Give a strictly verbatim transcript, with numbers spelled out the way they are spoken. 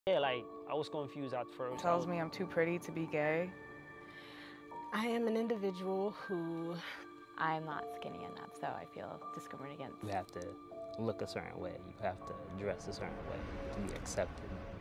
Yeah, like, I was confused at first. Tells me I'm too pretty to be gay. I am an individual who I'm not skinny enough, so I feel discriminated against. You have to look a certain way. You have to dress a certain way to be accepted.